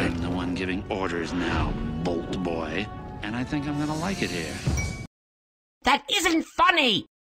I'm the one giving orders now, Bolt Boy. And I think I'm gonna like it here. That isn't funny!